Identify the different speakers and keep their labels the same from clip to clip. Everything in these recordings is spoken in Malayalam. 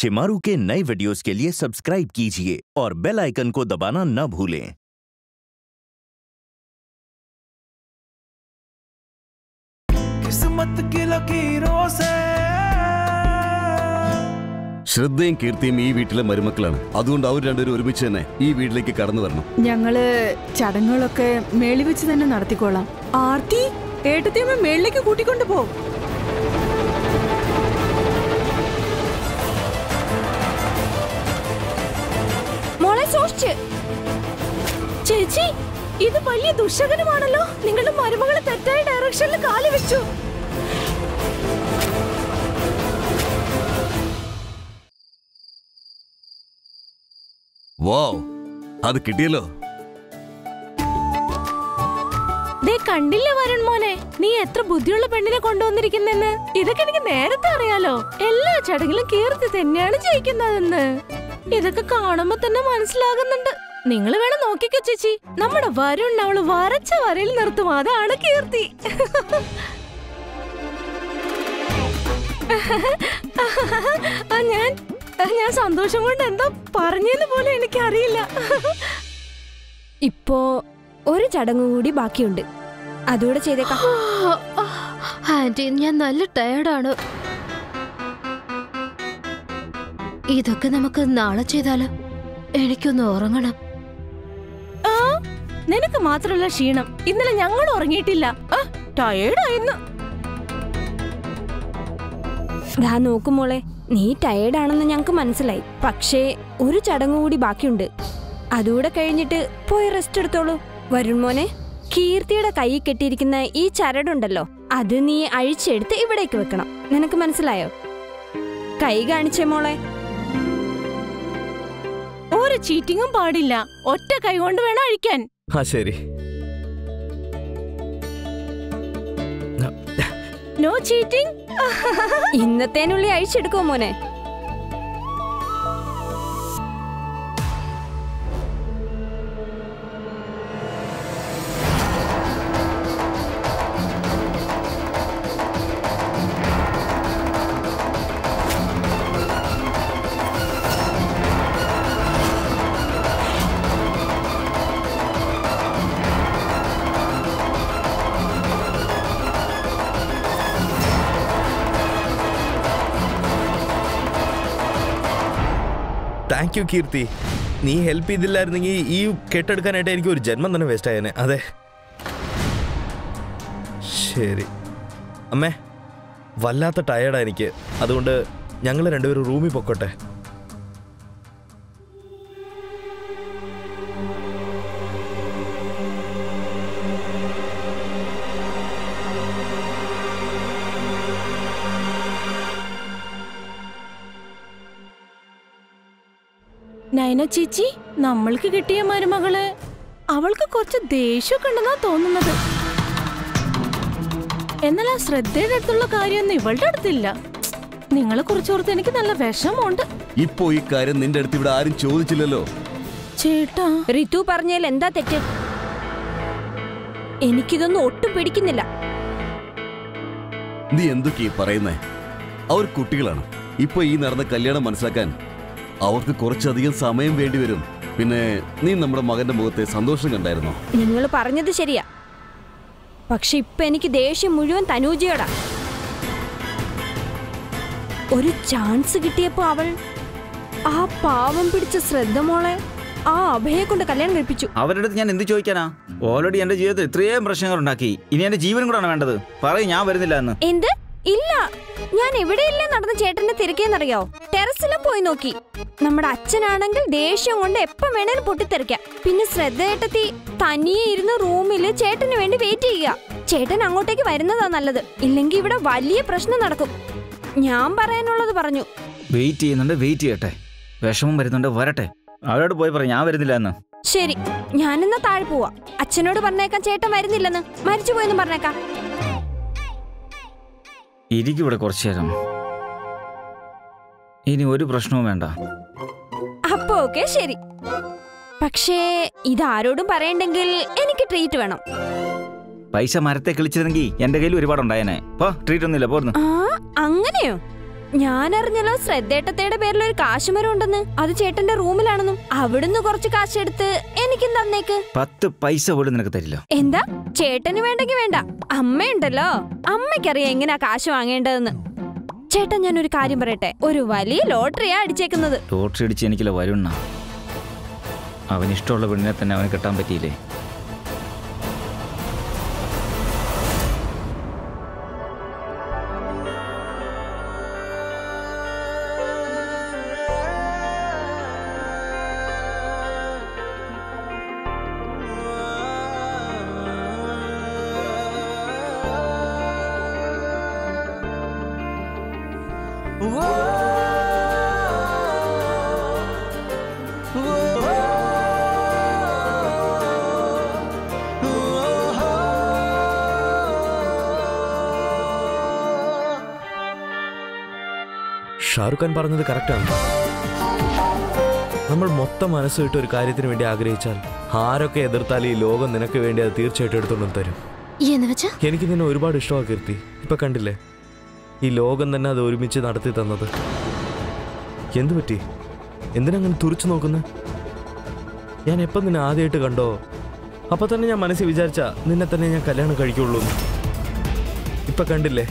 Speaker 1: शिमारू के नए वीडियोस के लिए सब्सक्राइब कीजिए और बेल आइकन को दबाना न भूलें।
Speaker 2: किस्मत की लकीरों से
Speaker 3: ശ്രദ്ധയും കീർത്തിയും ഈ വീട്ടിലെ മരുമക്കളാണ്. അതുകൊണ്ട് അവർ രണ്ടുപേരും ഒരുമിച്ച് തന്നെ ഈ വീട്ടിലേക്ക് കടന്നു വരണം.
Speaker 4: ഞങ്ങള് ചടങ്ങുകളൊക്കെ മേളി വെച്ച് തന്നെ നടത്തിക്കോളാം. ആർത്തി ഏട്ടത്തിയമ്മ മേളിലേക്ക് കൂട്ടിക്കൊണ്ടു പോ.
Speaker 5: മോളെ സൂക്ഷിച്ച്. ചേച്ചി, ഇത് വലിയ ദുശകനമാണല്ലോ. നിങ്ങളുടെ മരുമകളെ തെറ്റായ ഡയറക്ഷനിൽ കാല് വെച്ചു.
Speaker 3: വാവ്, അത് കിട്ടിയല്ലോ.
Speaker 5: കണ്ടില്ലേ വരുൺ മോനെ, നീ എത്ര ബുദ്ധിയുള്ള പെണ്ണിനെ കൊണ്ടുവന്നിരിക്കുന്നെന്ന്. ഇതൊക്കെ എനിക്ക് നേരത്തെ അറിയാലോ. എല്ലാ ചടങ്ങിലും കീർത്തി തന്നെയാണ് ജയിക്കുന്നതെന്ന് ഇതൊക്കെ കാണുമ്പോ തന്നെ മനസ്സിലാകുന്നുണ്ട്. നിങ്ങൾ വേണം നോക്കിക്കോ ചേച്ചി, നമ്മുടെ വരുൺ അവള് വരച്ച വരയിൽ നിർത്തും. അതാണ് കീർത്തി. ഞാൻ സന്തോഷം കൊണ്ട് എന്താ പറഞ്ഞെന്ന് പോലും എനിക്കറിയില്ല.
Speaker 6: ഇപ്പോ ഒരു ചടങ്ങ് കൂടി ബാക്കിയുണ്ട്, അതുകൂടെ ചെയ്തേക്കാം.
Speaker 5: ആന്റി, ഞാൻ നല്ല ടയർഡാണ്. ഇതൊക്കെ നമുക്ക് നാളെ ചെയ്താലോ? എനിക്കൊന്ന് ഉറങ്ങണം. നിനക്ക് മാത്രമല്ല ക്ഷീണം, ഇന്നലെ ഞങ്ങൾ ഉറങ്ങിയിട്ടില്ല. ടയേർഡായിരുന്നു.
Speaker 6: ദാ നോക്കുമോളെ, നീ ടയേർഡാണെന്ന് ഞങ്ങക്ക് മനസ്സിലായി. പക്ഷേ ഒരു ചടങ്ങ് കൂടി ബാക്കിയുണ്ട്, അതുകൂടെ കഴിഞ്ഞിട്ട് പോയി റെസ്റ്റ് എടുത്തോളൂ. വരുൺ മോനെ, കീർത്തിയുടെ കൈ കെട്ടിയിരിക്കുന്ന ഈ ചരടുണ്ടല്ലോ, അത് നീ അഴിച്ചെടുത്ത് ഇവിടേക്ക് വെക്കണം. നിനക്ക് മനസ്സിലായോ? കൈ കാണിച്ചേ മോളെ.
Speaker 5: ഒരു ചീറ്റിങ്ങും പാടില്ല. ഒറ്റ കൈ കൊണ്ട് വേണം അഴിക്കാൻ.
Speaker 2: ശരി.
Speaker 5: No cheating.
Speaker 6: ഇന്നത്തേനുള്ളിൽ അഴിച്ചെടുക്കോ മോനെ.
Speaker 2: Thank you Keerthi. നീ ഹെൽപ്പ് ചെയ്തില്ലായിരുന്നെങ്കിൽ ഈ കെട്ടെടുക്കാനായിട്ട് എനിക്ക് ഒരു ജന്മം തന്നെ വേസ്റ്റ് ആയേനെ. അതെ, ശരി. അമ്മേ, വല്ലാത്ത ടയേർഡാ എനിക്ക്. അതുകൊണ്ട് ഞങ്ങൾ രണ്ടുപേരും റൂമിൽ പൊക്കോട്ടെ.
Speaker 5: നയന ചേച്ചി, നമ്മൾക്ക് കിട്ടിയ മരുമകള് അവൾക്ക് കുറച്ച് ദേഷ്യമൊക്കെ ഉണ്ടെന്നാ തോന്നുന്നത്. എന്നാൽ ആ ശ്രദ്ധയുടെ അടുത്തുള്ള കാര്യമൊന്നും ഇവളുടെ അടുത്തില്ല. നിങ്ങളെ കുറിച്ചോർത്ത് എനിക്ക് നല്ല വിഷമമുണ്ട്.
Speaker 3: ഇപ്പോ ഈ കാര്യം നിന്റെ അടുത്ത് ഇവിടെ ആരും ചോദിച്ചില്ലല്ലോ.
Speaker 5: ചേട്ടാ,
Speaker 6: റിതു പറഞ്ഞാൽ എന്താ തെറ്റ്? എനിക്കിതൊന്നും ഒട്ടും പിടിക്കുന്നില്ല.
Speaker 3: നീ എന്തൊക്കെയാ പറയുന്നേ? അവർ കുട്ടികളാണ്. ഇപ്പൊ ഈ നടന്ന കല്യാണം മനസ്സിലാക്കാൻ അവർക്ക് കുറച്ചധികം സമയം വേണ്ടിവരും. പിന്നെ നീ നമ്മുടെ മകന്റെ മുഖത്തെ സന്തോഷം കണ്ടായിരുന്നോ?
Speaker 6: നിങ്ങൾ പറഞ്ഞത് ശരിയാ, പക്ഷെ ഇപ്പൊ എനിക്ക് ദേഷ്യം മുഴുവൻ തനൂജയോടാ. ഒരു ചാൻസ് കിട്ടിയപ്പോ അവൾ ആ പാവം പിടിച്ച ശ്രദ്ധ മോളെ ആ അഭയെ കൊണ്ട് കല്യാണം കഴിപ്പിച്ചു.
Speaker 7: അവരുടെ അടുത്ത് ഞാൻ എന്ത് ചോദിക്കാനാ? ഓൾറെഡി എന്റെ ജീവിതത്തിൽ ഇത്രയും പ്രശ്നങ്ങൾ ഉണ്ടാക്കി. ഇനി എന്റെ ജീവനും കൂടാണ് വേണ്ടത്. പറയും ഞാൻ വരുന്നില്ല എന്ന്.
Speaker 6: എന്ത്? ഇല്ല, ഞാൻ എവിടെയല്ലേ നടന്ന ചേട്ടനെ തിരക്കിയെന്നറിയോ? ടെറസിലും പോയി നോക്കി. നമ്മുടെ അച്ഛനാണെങ്കിൽ ദേഷ്യം കൊണ്ട് എപ്പം വേണേലും പൊട്ടിത്തെറിക്കാം. പിന്നെ ശ്രദ്ധയേട്ടത്തി തനിയെ ഇരുന്ന് റൂമില് ചേട്ടന് വേണ്ടി വെയിറ്റ് ചെയ്യുക. ചേട്ടൻ അങ്ങോട്ടേക്ക് വരുന്നതാ നല്ലത്, ഇല്ലെങ്കിൽ ഇവിടെ വലിയ പ്രശ്നം നടക്കും. ഞാൻ പറയാനുള്ളത് പറഞ്ഞു.
Speaker 7: വെയിറ്റ് ചെയ്യുന്നുണ്ട്, വെയിറ്റ് ചെയ്യട്ടെ. വിഷമം വരുന്നുണ്ട്, വരട്ടെ. അവരോട് പോയി പറയാം ഞാൻ വരുന്നില്ല എന്ന്.
Speaker 6: ശരി, ഞാനെന്നാ താഴെ പോവാ. അച്ഛനോട് പറഞ്ഞേക്കാം ചേട്ടൻ വരുന്നില്ലെന്ന്, മരിച്ചുപോയെന്ന് പറഞ്ഞേക്കാം.
Speaker 7: ഇരിക്കൂടെ കുറച്ചു നേരം. ഇനി ഒരു പ്രശ്നവും വേണ്ട.
Speaker 6: അപ്പൊ ഓക്കെ, ശരി. പക്ഷേ ഇതാരോടും പറയണ്ടെങ്കിൽ എനിക്ക് ട്രീറ്റ് വേണം.
Speaker 7: പൈസ മരത്തെ കിളിച്ചിരുന്നെങ്കിൽ എന്റെ കയ്യിൽ ഒരുപാടുണ്ടായേനെ. ട്രീറ്റ് ഒന്നുമില്ല, പോർന്നു.
Speaker 6: അങ്ങനെയോ? ഞാനറിഞ്ഞല്ലോ ശ്രദ്ധേട്ടത്തയുടെ പേരിൽ ഒരു കാശുമരം ഉണ്ടെന്ന്. അത് ചേട്ടന്റെ റൂമിലാണെന്നും. അവിടുന്ന് കുറച്ച് കാശെടുത്ത് എനിക്കും തന്നേക്ക്.
Speaker 7: 10 പൈസ പോലും നിനക്ക് തരില്ല.
Speaker 6: എന്താ? ചേട്ടന് വേണ്ടെങ്കിൽ വേണ്ട. അമ്മയുണ്ടല്ലോ, അമ്മയ്ക്കറിയാം എങ്ങനെയാ കാശ് വാങ്ങേണ്ടതെന്ന്. ചേട്ടൻ ഞാനൊരു കാര്യം പറയട്ടെ, ഒരു വലിയ ലോട്ടറിയാ അടിച്ചേക്കുന്നത്.
Speaker 7: ലോട്ടറി അടിച്ച് എനിക്കല്ല വരുണ്ണ. അവനിഷ്ടമുള്ള പെണ്ണിനെ തന്നെ അവന് കെട്ടാൻ പറ്റിയില്ലേ?
Speaker 2: ഷാറുഖ് ഖാൻ പറഞ്ഞത് കറക്റ്റാണ്. നമ്മൾ മൊത്തം മനസ്സിട്ട് ഒരു കാര്യത്തിന് വേണ്ടി ആഗ്രഹിച്ചാൽ ആരൊക്കെ എതിർത്താൽ ഈ ലോകം നിനക്ക് വേണ്ടി അത് തീർച്ചയായിട്ടും എടുത്തുകൊണ്ട് തരും. എനിക്ക് നിന്നെ ഒരുപാട് ഇഷ്ടമാണ് കീർത്തി. ഇപ്പൊ കണ്ടില്ലേ, ഈ ലോകം തന്നെ അത് ഒരുമിച്ച് നടത്തി തന്നത്. എന്തു പറ്റി? എന്തിനങ്ങനെ തുറിച്ചു നോക്കുന്നത്? ഞാൻ എപ്പം നിന്നെ ആദ്യമായിട്ട് കണ്ടോ അപ്പൊ തന്നെ ഞാൻ മനസ്സിൽ വിചാരിച്ച നിന്നെ തന്നെ ഞാൻ കല്യാണം കഴിക്കുള്ളൂ. ഇപ്പൊ കണ്ടില്ലേ,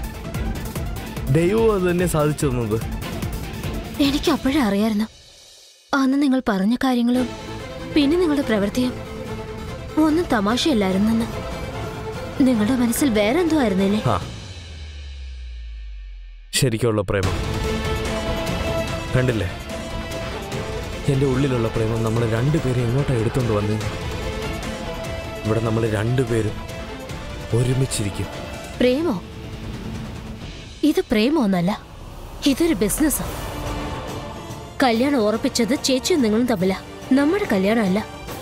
Speaker 2: ദൈവം അത് തന്നെ സാധിച്ചു തന്നത്.
Speaker 5: എനിക്ക് അപ്പോഴേ അറിയായിരുന്നു, അന്ന് നിങ്ങൾ പറഞ്ഞ കാര്യങ്ങളും പിന്നെ നിങ്ങളുടെ പ്രവൃത്തിയും ഒന്നും തമാശയല്ലായിരുന്നെന്ന്. നിങ്ങളുടെ മനസ്സിൽ വേറെ എന്തോ ആയിരുന്നില്ലേ?
Speaker 2: ശരിക്കുള്ള പ്രേമം കണ്ടില്ലേ? എന്റെ ഉള്ളിലുള്ള പ്രേമം നമ്മൾ രണ്ടുപേരും എങ്ങോട്ടാ എടുത്തോണ്ട് വന്നു. ഇവിടെ നമ്മൾ രണ്ടുപേരും ഒരുമിച്ചിരിക്കും.
Speaker 5: പ്രേമോ? ഇത് പ്രേമൊന്നല്ല, ഇതൊരു ബിസിനസ്സാ. കല്യാണം ഉറപ്പിച്ചത് ചേച്ചിയും നിങ്ങളും തമ്മില, നമ്മുടെ കല്യാണമല്ല.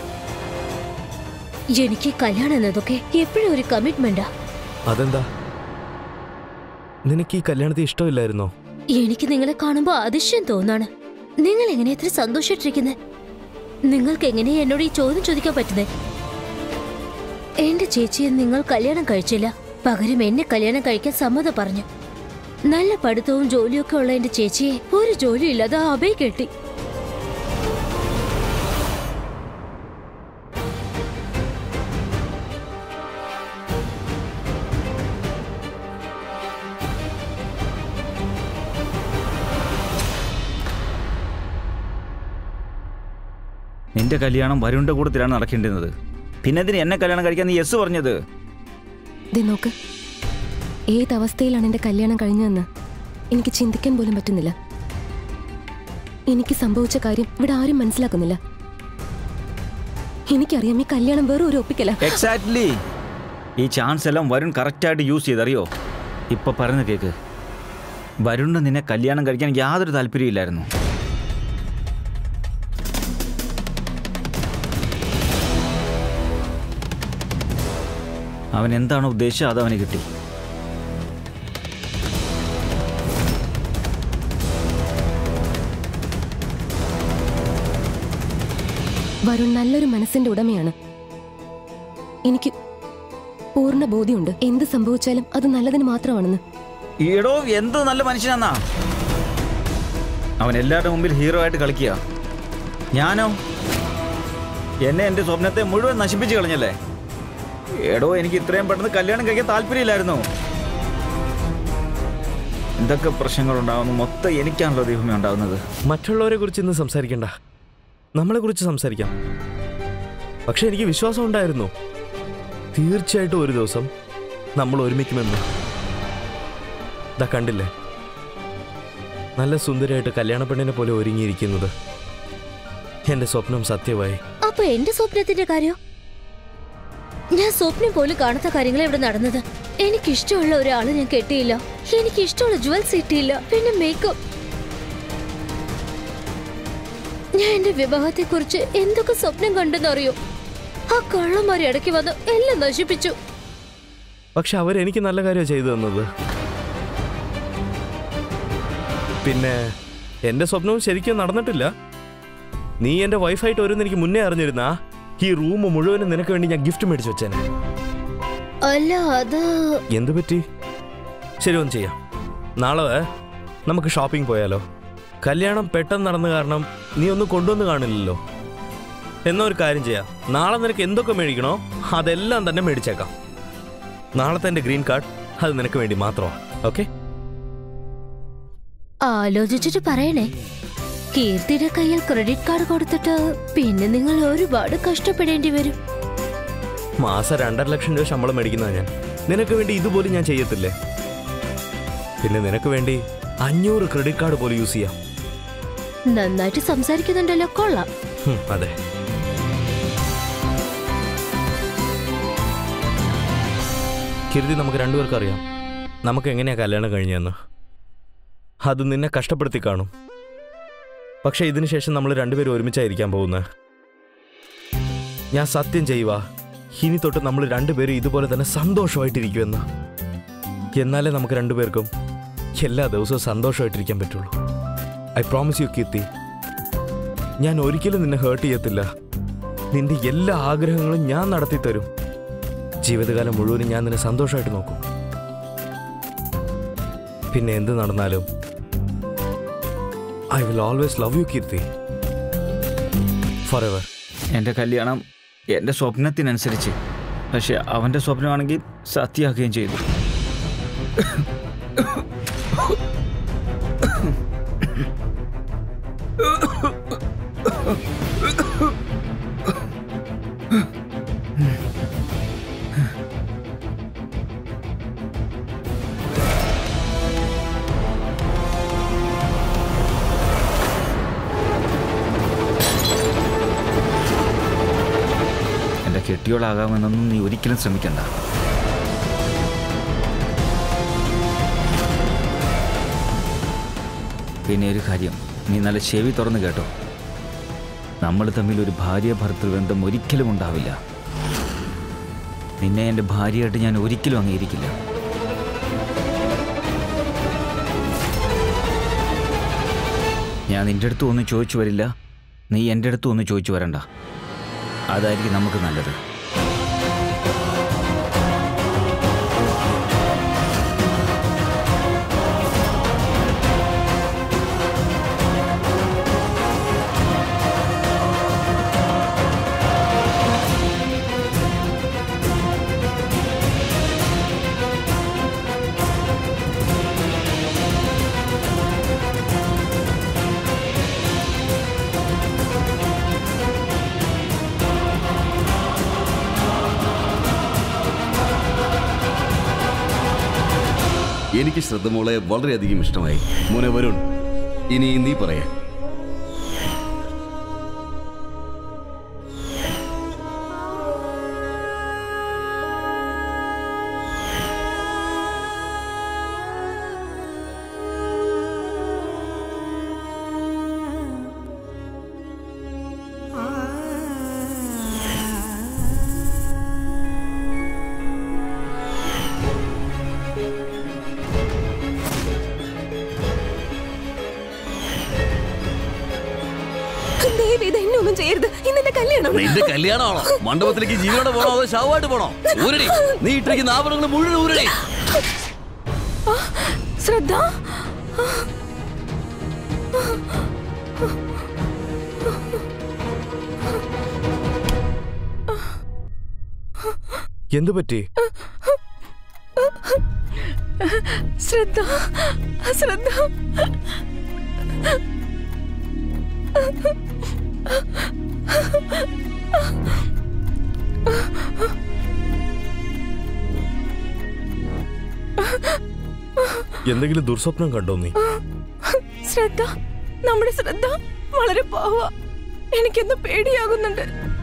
Speaker 5: എനിക്ക് കല്യാണം എന്നതൊക്കെ എപ്പോഴും ഒരു കമ്മിറ്റ്മെന്റാ.
Speaker 2: അതെന്താ? നിനക്ക് ഈ കല്യാണത്തെ ഇഷ്ടമില്ലായിരുന്നോ?
Speaker 5: എനിക്ക് നിങ്ങളെ കാണുമ്പോ അതിശയം തോന്നാണ്. നിങ്ങൾ എങ്ങനെ എത്ര സന്തോഷിച്ചിരിക്കുന്നേ? നിങ്ങൾക്ക് എങ്ങനെയാ എന്നോട് ഈ ചോദ്യം ചോദിക്കാൻ പറ്റുന്നേ? എന്റെ ചേച്ചിയെ നിങ്ങൾ കല്യാണം കഴിച്ചില്ല, പകരം എന്നെ കല്യാണം കഴിക്കാൻ സമ്മതം പറഞ്ഞു. നല്ല പഠിത്തവും ജോലിയൊക്കെ ഉള്ള എന്റെ ചേച്ചിയെ ഒരു ജോലി ഇല്ലാതെ അഭയ കെട്ടി.
Speaker 7: നിന്റെ കല്യാണം വരുണിന്റെ കൂട്ടത്തിലാണ് നടക്കേണ്ടുന്നത്. പിന്നെ എന്തിന് എന്നെ കല്യാണം കഴിക്കാൻ നീ യെസ് പറഞ്ഞത്?
Speaker 8: നോക്ക്, ഏതവസ്ഥയിലാണ് എന്റെ കല്യാണം കഴിഞ്ഞതെന്ന് എനിക്ക് ചിന്തിക്കാൻ പോലും പറ്റുന്നില്ല. എനിക്ക് സംഭവിച്ച കാര്യം ഇവിടെ ആരും മനസ്സിലാക്കുന്നില്ല. എനിക്കറിയാം ഈ കല്യാണം വേറെ ഒരു ഒപ്പിക്കല.
Speaker 7: എക്സാക്ട്ലി. ഈ ചാൻസ് എല്ലാം വരുൺ കറക്റ്റായിട്ട് യൂസ് ചെയ്തറിയോ? ഇപ്പൊ പറഞ്ഞ കേക്ക്, വരുണിന് നിന്നെ കല്യാണം കഴിക്കാൻ യാതൊരു താല്പര്യമില്ലായിരുന്നു. അവൻ എന്താണോ ഉദ്ദേശിച്ചത് അത് അവന് കിട്ടി.
Speaker 8: വരുൺ നല്ലൊരു മനസ്സിന്റെ ഉടമയാണ്. എനിക്ക് പൂർണ്ണ ബോധ്യമുണ്ട് എന്ത് സംഭവിച്ചാലും അത് നല്ലതിന് മാത്രമാണെന്ന്.
Speaker 7: ഈടോ എന്ത് നല്ല മനുഷ്യനാന്നാ. അവൻ എല്ലാവരുടെ മുമ്പിൽ ഹീറോ ആയിട്ട് കളിക്കുക. ഞാനോ എന്നെ എൻ്റെ സ്വപ്നത്തെ മുഴുവൻ നശിപ്പിച്ച് കളഞ്ഞല്ലേ. എടോ എനിക്ക് ഇത്രയും പെട്ടെന്ന് കല്യാണം കഴിക്കാൻ താല്പര്യമില്ലായിരുന്നു. എന്തൊക്കെ പ്രശ്നങ്ങളുണ്ടാവുന്നു മൊത്തം എനിക്കാണല്ലോ ദൈവമേ ഉണ്ടാവുന്നത്.
Speaker 2: മറ്റുള്ളവരെ കുറിച്ച് ഇന്ന് സംസാരിക്കണ്ട, നമ്മളെ കുറിച്ച് സംസാരിക്കാം. പക്ഷെ എനിക്ക് വിശ്വാസം ഉണ്ടായിരുന്നു, തീർച്ചയായിട്ടും ഒരു ദിവസം നമ്മൾ ഒരുമിക്കുമെന്ന്. ഇതാ കണ്ടില്ലേ, നല്ല സുന്ദരിയായിട്ട് കല്യാണ പെണ്ണിനെ പോലെ ഒരുങ്ങിയിരിക്കുന്നത്. എന്റെ സ്വപ്നം സത്യമായി.
Speaker 5: അപ്പൊ എന്റെ സ്വപ്നത്തിന്റെ കാര്യം? ഞാൻ സ്വപ്നം പോലും കാണാത്ത കാര്യങ്ങൾ ഇവിടെ നടന്നത്. എനിക്കിഷ്ടമുള്ള ഒരാളെ ഞാൻ കെട്ടിയില്ല, എനിക്കിഷ്ടമുള്ള ജുവൽസ് കിട്ടിയില്ല, പിന്നെ മേക്കപ്പ്. ഞാൻ എന്റെ വിവാഹത്തെ കുറിച്ച് എന്തൊക്കെ സ്വപ്നം കണ്ടെന്നറിയോ? ആ കള്ളന്മാരെ ഇടയ്ക്ക് വന്ന് എല്ലാം നശിപ്പിച്ചു.
Speaker 2: പക്ഷെ അവരെനിക്ക് നല്ല കാര്യം ചെയ്തു തന്നത്. പിന്നെ എന്റെ സ്വപ്നവും ശരിക്കും നടന്നിട്ടില്ല. നീ എന്റെ വൈഫായിട്ട് വരുന്ന എനിക്ക് മുന്നേ അറിഞ്ഞിരുന്നാ ഈ റൂം മുഴുവനും നിനക്ക് വേണ്ടി ഞാൻ ഗിഫ്റ്റ് മേടിച്ചു വെച്ചേനെ.
Speaker 5: അല്ല അത്
Speaker 2: എന്തു പറ്റി? ശരി, ഒന്ന് ചെയ്യാം. നാളെ നമുക്ക് ഷോപ്പിംഗ് പോയാലോ? കല്യാണം പെട്ടെന്ന് നടന്ന കാരണം നീ ഒന്നും കൊണ്ടുവന്ന് കാണില്ലല്ലോ. എന്നാ ഒരു കാര്യം ചെയ്യാം, നാളെ നിനക്ക് എന്തൊക്കെ മേടിക്കണോ അതെല്ലാം തന്നെ മേടിച്ചേക്കാം. നാളത്തെ എൻ്റെ ഗ്രീൻ കാർഡ് അത് നിനക്ക് വേണ്ടി മാത്രമാണ്. ഓക്കെ?
Speaker 5: ആലോചിച്ചിട്ട് പറയണേ. കീർത്തിയുടെ കയ്യിൽ ക്രെഡിറ്റ് കാർഡ് കൊടുത്തിട്ട് പിന്നെ നിങ്ങൾ ഒരുപാട് കഷ്ടപ്പെടേണ്ടി വരും.
Speaker 2: മാസം 2.5 ലക്ഷം രൂപ ശമ്പളം മേടിക്കുന്ന ഞാൻ. നിനക്ക് വേണ്ടി ഇതുപോലും ഞാൻ ചെയ്യത്തില്ലേ? പിന്നെ നിനക്ക് വേണ്ടി 500 ക്രെഡിറ്റ് കാർഡ് പോലും യൂസ് ചെയ്യാം.
Speaker 5: നന്നായിട്ട് സംസാരിക്കുന്നുണ്ടല്ലോ, കൊള്ളാം.
Speaker 2: അതെ. കീർത്തി, നമുക്ക് രണ്ടുപേർക്കും അറിയാം നമുക്ക് എങ്ങനെയാ കല്യാണം കഴിഞ്ഞതെന്ന്. അത് നിന്നെ കഷ്ടപ്പെടുത്തി കാണും. പക്ഷെ ഇതിനു ശേഷം നമ്മൾ രണ്ടുപേരും ഒരുമിച്ചായിരിക്കാൻ പോകുന്നത്. ഞാൻ സത്യം ചെയ്യുക, ഇനി തൊട്ട് നമ്മൾ രണ്ടുപേരും ഇതുപോലെ തന്നെ സന്തോഷമായിട്ടിരിക്കുമെന്ന്. എന്നാലേ നമുക്ക് രണ്ടുപേർക്കും എല്ലാ ദിവസവും സന്തോഷമായിട്ടിരിക്കാൻ പറ്റുള്ളൂ. I promise you Keerthi. ഞാൻ ഒരിക്കലും നിന്നെ ഹേർട്ട് ചെയ്യത്തില്ല. നിന്റെ എല്ലാ ആഗ്രഹങ്ങളും ഞാൻ നടത്തി തരും. ജീവിതകാലം മുഴുവനും ഞാൻ നിന്നെ സന്തോഷമായിട്ട് നോക്കും. പിന്നെ എന്ത് നടന്നാലും I will always love you Keerthi, forever.
Speaker 7: എൻ്റെ കല്യാണം എൻ്റെ സ്വപ്നത്തിനനുസരിച്ച്, പക്ഷെ അവൻ്റെ സ്വപ്നമാണെങ്കിൽ സത്യമാക്കുകയും ചെയ്തു. എൻ്റെ കെട്ടിയോളാകാമെന്നൊന്നും നീ ഒരിക്കലും ശ്രമിക്കണ്ട. പിന്നെ ഒരു കാര്യം, നീ നല്ല ചെവി തുറന്ന് കേട്ടോ. നമ്മൾ തമ്മിൽ ഒരു ഭാര്യ ഭർത്തൃബന്ധം ഒരിക്കലും ഉണ്ടാവില്ല. നിന്നെ എൻ്റെ ഭാര്യയായിട്ട് ഞാൻ ഒരിക്കലും അംഗീകരിക്കില്ല. ഞാൻ നിൻ്റെ അടുത്തും ഒന്നും ചോദിച്ചു വരില്ല, നീ എൻ്റെ അടുത്തും ഒന്നും ചോദിച്ചു വരണ്ട. അതായിരിക്കും നമുക്ക് നല്ലത്.
Speaker 3: എനിക്ക് ശ്രദ്ധ മോളെ വളരെയധികം ഇഷ്ടമായി. മോനെ വരുൺ, ഇനി നീ പറയാ. നിന്റെ കല്യാണമാണോ? മണ്ഡപത്തിലേക്ക് ജീവനോടെ പോണോ അതോ ശവമായിട്ട് പോണോ? ഊരടി, നീ ഇട്ടിരിക്കുന്ന ആഭരണങ്ങൾ മുഴുവൻ ഊരടി.
Speaker 5: ശ്രദ്ധ,
Speaker 2: എന്തു പറ്റി?
Speaker 5: ശ്രദ്ധ, ശ്രദ്ധ.
Speaker 2: എന്തെങ്കിലും ദുർസ്വപ്നം കണ്ടോ നീ?
Speaker 5: ശ്രദ്ധ, നമ്മുടെ ശ്രദ്ധ വളരെ പാവ. എനിക്കെന്തോ പേടിയാകുന്നുണ്ട്.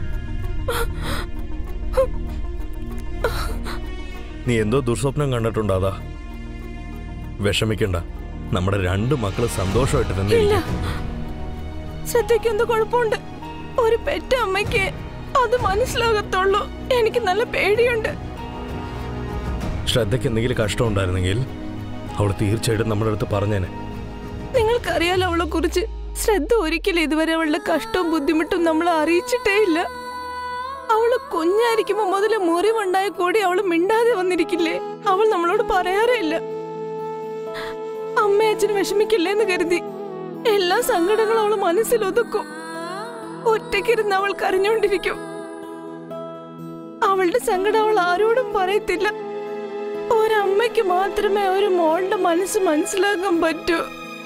Speaker 2: നീ എന്തോ ദുർസ്വപ്നം കണ്ടിട്ടുണ്ടാതാ. വിഷമിക്കണ്ട, നമ്മുടെ 2 മക്കള് സന്തോഷമായിട്ട് തന്നെ.
Speaker 5: ശ്രദ്ധയ്ക്ക് എന്തോ കുഴപ്പമുണ്ട്. ഒരു പെറ്റ അമ്മയ്ക്ക് അത് മനസ്സിലാകത്തുള്ളൂ. എനിക്ക് നല്ല പേടിയുണ്ട്.
Speaker 2: ശ്രദ്ധയ്ക്ക് എന്തെങ്കിലും കഷ്ടം ഉണ്ടായിരുന്നെങ്കിൽ അവൾ തീർച്ചയായിട്ടും നമ്മുടെ അടുത്ത് പറഞ്ഞേനെ.
Speaker 5: നിങ്ങൾക്കറിയാലോ അവളെ കുറിച്ച്. ശ്രദ്ധ ഒരിക്കലും ഇതുവരെ അവളുടെ കഷ്ടവും ബുദ്ധിമുട്ടും നമ്മളെ അറിയിച്ചിട്ടേ ഇല്ല. അവള് കുഞ്ഞായിരിക്കുമ്പോ മുതല് മുറിവുണ്ടായ കൂടി അവള് മിണ്ടാതെ വന്നിരിക്കില്ലേ? അവൾ നമ്മളോട് പറയാറേ ഇല്ല.
Speaker 4: അമ്മയച്ഛന് വിഷമിക്കില്ലെന്ന് കരുതി എല്ലാ സങ്കടങ്ങളും അവള് മനസ്സിൽ ഒതുക്കും. ഒറ്റയ്ക്കിരുന്ന് അവൾ കരഞ്ഞോണ്ടിരിക്കും. അവളുടെ സങ്കടം അവൾ ആരോടും പറയത്തില്ല. ഒരമ്മയ്ക്ക് മാത്രമേ ഒരു മോളുടെ മനസ്സ് മനസ്സിലാക്കാൻ പറ്റൂ.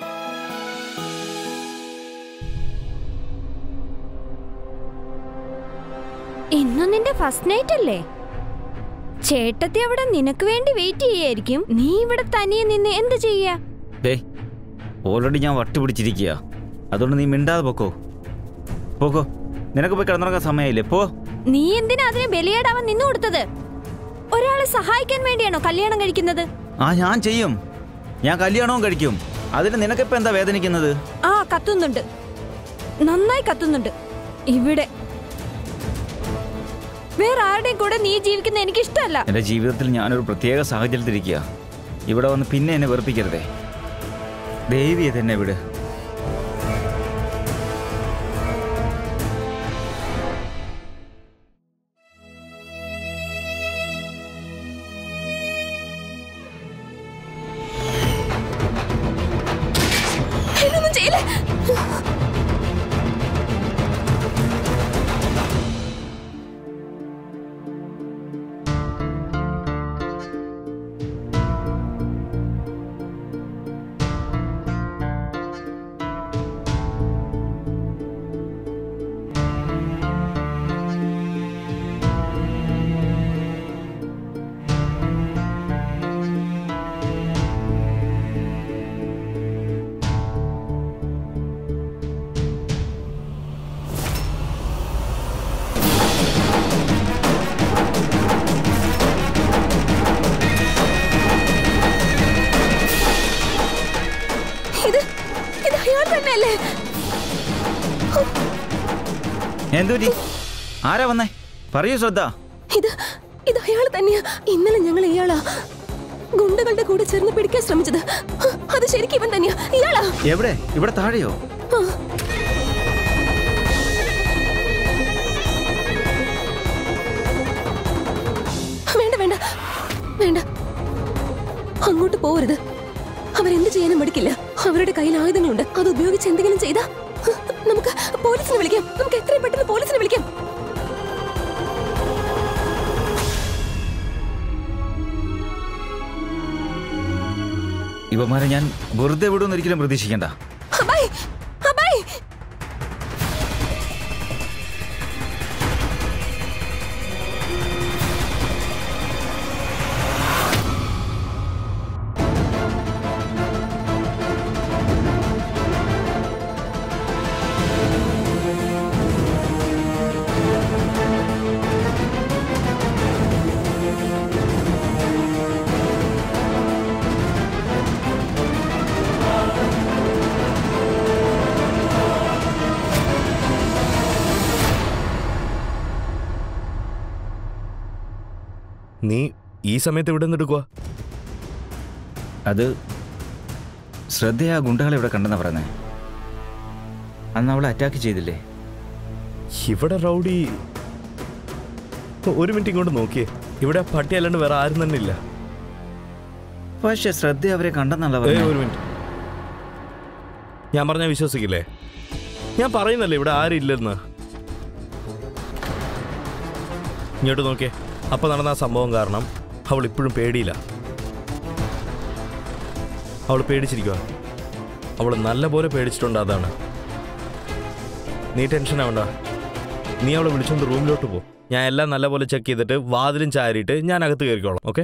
Speaker 6: ഇന്നും നിന്റെ ഫസ്റ്റ് നൈറ്റ് അല്ലേ? ചേട്ടത്തി അവിടെ നിനക്ക് വേണ്ടി വെയിറ്റ് ചെയ്യായിരിക്കും. നീ ഇവിടെ തനിയെ നിന്ന് എന്ത് ചെയ്യാ?
Speaker 7: ഓൾറെഡി ഞാൻ വട്ടുപിടിച്ചിരിക്കുക. അതുകൊണ്ട് നീ മിണ്ടാതെ പോക്കോ. പോക്കോ, നിനക്ക് പോയി കിടന്നുറങ്ങാൻ സമയമില്ലേ? പോ.
Speaker 6: നീ എന്തിനാ അതിനെ ബലിയാടാവാൻ നിന്നു കൊടുത്തത്? ഒരാളെ സഹായിക്കാൻ വേണ്ടിയാണോ കല്യാണം കഴിക്കുന്നത്?
Speaker 7: ഞാൻ ചെയ്യും. ഞാൻ കല്യാണവും കഴിക്കും. അതിന് നിനക്കിപ്പോ എന്താ വേദനിക്കുന്നത്?
Speaker 6: കത്തുന്നുണ്ട്, നന്നായി കത്തുന്നുണ്ട്. ഇവിടെ വേറെ ആരുടെയും കൂടെ നീ ജീവിക്കുന്ന എനിക്ക് ഇഷ്ടമല്ല.
Speaker 7: എന്റെ ജീവിതത്തിൽ ഞാനൊരു പ്രത്യേക സാഹചര്യത്തിലിരിക്കുക. ഇവിടെ വന്ന് പിന്നെ എന്നെ വെറുപ്പിക്കരുതേ. ദേവിയെ തന്നെ വിട്. എന്തുപറ്റി? ആരാ വന്നേ? പറയൂ ശ്രദ്ധ.
Speaker 8: ഇത് അയാൾ തന്നെയാ. ഇന്നലെ ഞങ്ങൾ ഇയാളാ ഗുണ്ടകളുടെ കൂടെ ചേർന്ന് പിടിക്കാൻ ശ്രമിച്ചത്. അത് ശരിക്കും ഇവൻ തന്നെയാ. ഇയാളാ.
Speaker 7: എവിടെ? ഇവിടെ താഴെയോ?
Speaker 8: വേണ്ട വേണ്ട വേണ്ട, അങ്ങോട്ട് പോവരുത്. അവരെന്ത് ചെയ്യാനും മടിക്കില്ല. അവരുടെ കയ്യിൽ ആയുധങ്ങളുണ്ട്. അത് ഉപയോഗിച്ച് എന്തെങ്കിലും ചെയ്താ നമുക്ക് പോലീസിനെ വിളിക്കാം. നമുക്ക് എത്രയും പെട്ടെന്ന് പോലീസിനെ വിളിക്കാം.
Speaker 7: ഇവന്മാരെ ഞാൻ വെറുതെ വിടുമെന്ന് ഒരിക്കലും പ്രതീക്ഷിക്കണ്ട.
Speaker 2: നീ ഈ സമയത്ത് ഇവിടെ നിന്നെടുക്കുക?
Speaker 7: അത് ശ്രദ്ധയാ ഗുണ്ടകളെ ഇവിടെ കണ്ടെന്നാ പറയുന്നേ. അന്ന് അവളെ അറ്റാക്ക് ചെയ്തില്ലേ?
Speaker 2: ഇവിടെ റൗഡി. ഒരു മിനിറ്റ് ഇങ്ങോട്ട് നോക്കിയേ. ഇവിടെ പട്ടി അല്ലാണ്ട് വേറെ ആരും തന്നെ ഇല്ല.
Speaker 7: പക്ഷെ ശ്രദ്ധ അവരെ കണ്ടെന്നുള്ള.
Speaker 2: ഒരു മിനിറ്റ്, ഞാൻ പറഞ്ഞാൽ വിശ്വസിക്കില്ലേ? ഞാൻ പറയുന്നല്ലേ ഇവിടെ ആരും ഇല്ലെന്ന്. ഇങ്ങോട്ട് നോക്കിയേ. അപ്പോൾ നടന്ന ആ സംഭവം കാരണം അവൾ ഇപ്പോഴും പേടിയില്ല. അവൾ പേടിച്ചിരിക്കുക. അവൾ നല്ലപോലെ പേടിച്ചിട്ടുണ്ട്. അതാണ്. നീ ടെൻഷൻ ആവണ്ട. നീ അവളെ വിളിച്ചുകൊണ്ട് റൂമിലോട്ട് പോ. ഞാൻ എല്ലാം നല്ലപോലെ ചെക്ക് ചെയ്തിട്ട് വാതിലും ചാരിയിട്ട് ഞാൻ അകത്ത് കയറിക്കോളാം. ഓക്കെ?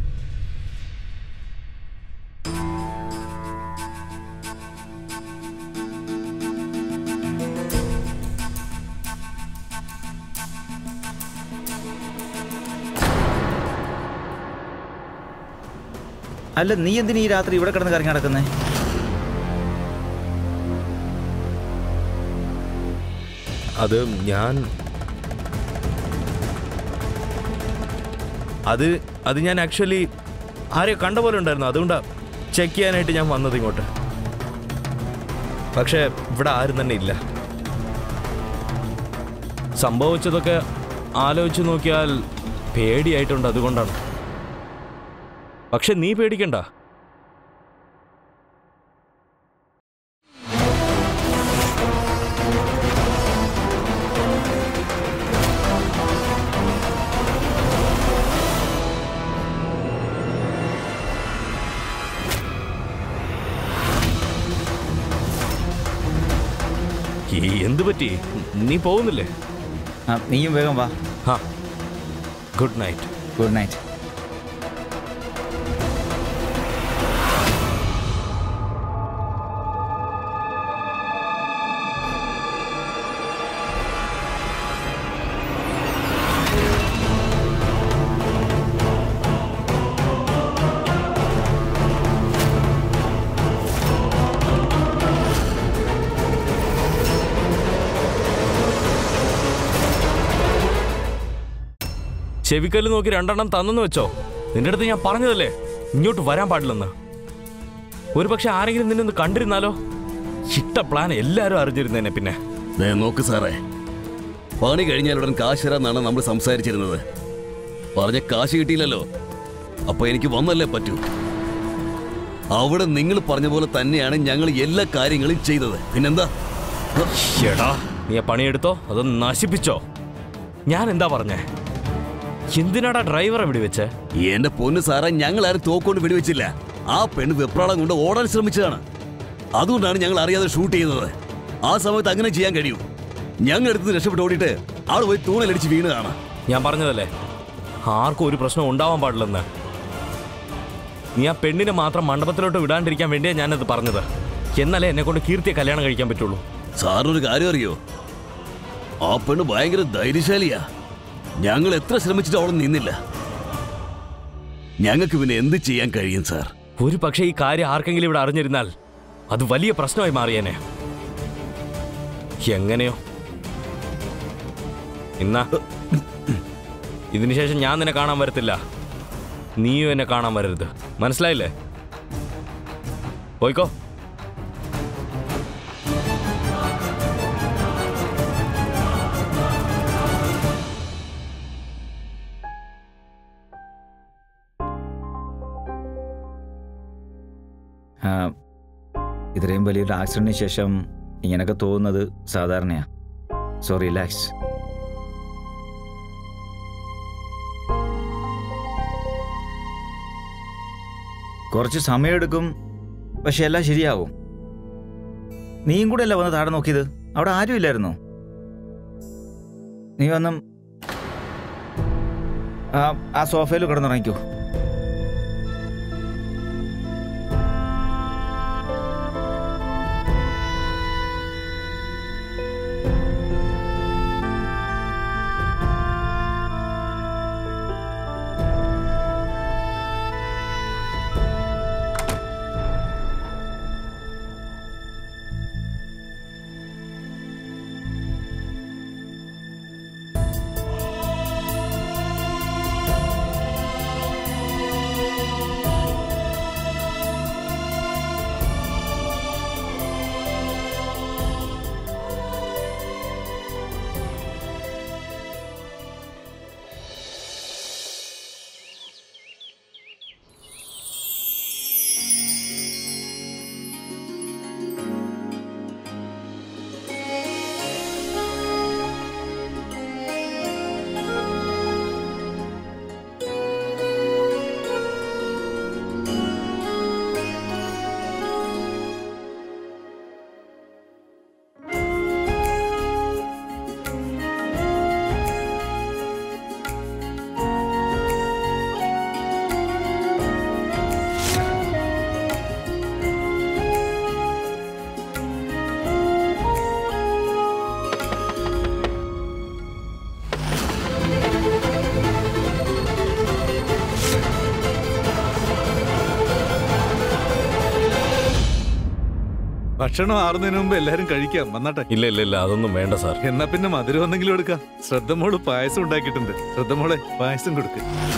Speaker 7: അല്ല, നീ എന്തിനാ ഈ രാത്രി ഇവിടെ കിടന്ന് കറങ്ങി നടക്കുന്നേ?
Speaker 2: അത് ഞാൻ ആക്ച്വലി ആരെയോ കണ്ട പോലെ ഉണ്ടായിരുന്നു. അതുകൊണ്ടാണ് ചെക്ക് ചെയ്യാനായിട്ട് ഞാൻ വന്നത് ഇങ്ങോട്ട്. പക്ഷേ ഇവിടെ ആരും തന്നെ ഇല്ല. സംഭവിച്ചതൊക്കെ ആലോചിച്ച് നോക്കിയാൽ പേടിയായിട്ടുണ്ട്. അതുകൊണ്ടാണ്. പക്ഷെ നീ പേടിക്കണ്ട. എന്ത് പറ്റി? നീ പോകുന്നില്ലേ?
Speaker 7: നീയും വേഗം വാ.
Speaker 2: Good night.
Speaker 7: Good night.
Speaker 2: ചെവിക്കല്ല് നോക്കി 2 എണ്ണം തന്നെന്ന് വെച്ചോ. നിന്റെ അടുത്ത് ഞാൻ പറഞ്ഞതല്ലേ ഇങ്ങോട്ട് വരാൻ പാടില്ലെന്ന്. ഒരു പക്ഷെ ആരെങ്കിലും നിന്നെ ഒന്ന് കണ്ടിരുന്നാലോ? ഇട്ട പ്ലാൻ എല്ലാരും അറിഞ്ഞിരുന്നേനെ. പിന്നെ
Speaker 3: നോക്ക് സാറേ, പണി കഴിഞ്ഞാലുടൻ കാശ് തരാന്നാണ് നമ്മൾ സംസാരിച്ചിരുന്നത്. പറഞ്ഞ കാശ് കിട്ടിയില്ലല്ലോ, അപ്പൊ എനിക്ക് വന്നല്ലേ പറ്റൂ. അവിടെ നിങ്ങൾ പറഞ്ഞ പോലെ തന്നെയാണ് ഞങ്ങൾ എല്ലാ കാര്യങ്ങളും ചെയ്തത്. പിന്നെന്താ?
Speaker 2: എടാ, നീ പണിയെടുത്തോ അതോ നശിപ്പിച്ചോ? ഞാൻ എന്താ പറഞ്ഞേ? എന്തിനാടാ ഡ്രൈവറെ വെടിവെച്ച്?
Speaker 3: എന്റെ പൊന്ന് സാറേ, ഞങ്ങൾ ആരും തോക്കൊണ്ട് വെടിവെച്ചില്ല. ആ പെണ്ണ് വെപ്രാളം കൊണ്ട് ഓടാൻ ശ്രമിച്ചതാണ്. അതുകൊണ്ടാണ് ഞങ്ങൾ അറിയാതെ ഷൂട്ട് ചെയ്യുന്നത്. ആ സമയത്ത് അങ്ങനെ ചെയ്യാൻ കഴിയൂ? ഞങ്ങൾ എടുത്ത് രക്ഷപ്പെട്ട് ഓടിയിട്ട് ആള് പോയി തൂണലടിച്ച് വീണതാണ്.
Speaker 2: ഞാൻ പറഞ്ഞതല്ലേ ആർക്കും ഒരു പ്രശ്നം ഉണ്ടാവാൻ പാടില്ലെന്ന്. നീ ആ പെണ്ണിനെ മാത്രം മണ്ഡപത്തിലോട്ട് വിടാണ്ടിരിക്കാൻ വേണ്ടിയാ ഞാനത് പറഞ്ഞത്. എന്നാലേ എന്നെ കൊണ്ട് കീർത്തിയെ കല്യാണം കഴിക്കാൻ പറ്റുള്ളൂ.
Speaker 3: സാറിനൊരു കാര്യം അറിയോ? ആ പെണ്ണ് ഭയങ്കര ധൈര്യശാലിയാ. ഞങ്ങൾ എത്ര ശ്രമിച്ചിട്ട് അവൾ നിന്നില്ല. ഞങ്ങൾക്ക് പിന്നെ എന്ത് ചെയ്യാൻ കഴിയും സാർ?
Speaker 2: ഒരു പക്ഷേ ഈ കാര്യം ആർക്കെങ്കിലും ഇവിടെ അറിഞ്ഞിരുന്നാൽ അത് വലിയ പ്രശ്നമായി മാറിയേനെ. എങ്ങനെയോ ഇന്നാ ഇതിനുശേഷം ഞാൻ നിന്നെ കാണാൻ വരത്തില്ല, നീയും എന്നെ കാണാൻ വരരുത്. മനസ്സിലായില്ലേ? പോയിക്കോ.
Speaker 7: ഇത്രയും വലിയൊരു ആക്സിഡന്റിന് ശേഷം ഇങ്ങനെയൊക്കെ തോന്നുന്നത് സാധാരണയാ. So relax. കുറച്ച് സമയമെടുക്കും, പക്ഷെ എല്ലാം ശരിയാവും. നീയും കൂടെ അല്ല വന്ന് താഴെ നോക്കിയത്? അവിടെ ആരും ഇല്ലായിരുന്നോ? നീ വന്നും ആ സോഫയിൽ കിടന്നുറങ്ങിക്കോ.
Speaker 9: ഭക്ഷണം ആറുന്നതിന് മുമ്പ് എല്ലാരും കഴിക്കാം. വന്നാട്ടെ.
Speaker 2: ഇല്ല ഇല്ല ഇല്ല, അതൊന്നും വേണ്ട സാർ.
Speaker 9: എന്നാ പിന്നെ മധുരം എന്തെങ്കിലും എടുക്കാം. ശ്രദ്ധമോള് പായസം ഉണ്ടാക്കിയിട്ടുണ്ട്. ശ്രദ്ധമോളെ പായസം കൊടുക്ക്.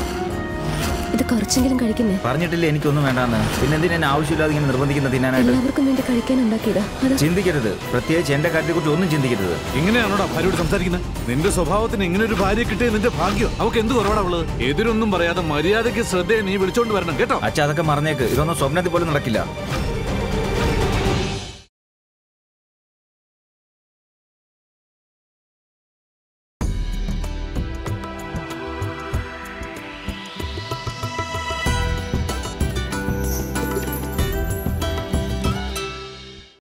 Speaker 8: ഇത് കുറച്ചെങ്കിലും കഴിക്കുന്നേ.
Speaker 7: പറഞ്ഞിട്ടില്ലേ എനിക്കൊന്നും വേണ്ടാന്ന്? പിന്നെ എന്തിനാ ആവശ്യമില്ലാതെ ഇങ്ങനെ നിർബന്ധിക്കുന്ന തിന്നാനായിട്ട്?
Speaker 8: എല്ലാവർക്കും വേണ്ടി കഴിക്കാൻ ഉണ്ടാക്കിയതാ.
Speaker 7: ചിന്തിക്കരുത്, പ്രത്യേകിച്ച് എന്റെ കാര്യത്തെ കുറിച്ച് ഒന്നും ചിന്തിക്കരുത്.
Speaker 9: ഇങ്ങനെയാണോടാ ഭാര്യയോട് സംസാരിക്കുന്നത്? നിന്റെ സ്വഭാവത്തിന് ഇങ്ങനെ ഒരു ഭാര്യ കിട്ടിയ നിന്റെ ഭാഗ്യം. അവക്ക് എന്ത് കുറവാടാ ഉള്ളത്? എതിരൊന്നും പറയാതെ മര്യാദയ്ക്ക് ശ്രദ്ധയെ നീ വിളിച്ചോണ്ട് വരണം കേട്ടോ.
Speaker 7: അച്ഛാ, അതൊക്കെ മറന്നേക്ക്. ഇതൊന്നും സ്വപ്നത്തിൽ പോലും നടക്കില്ല.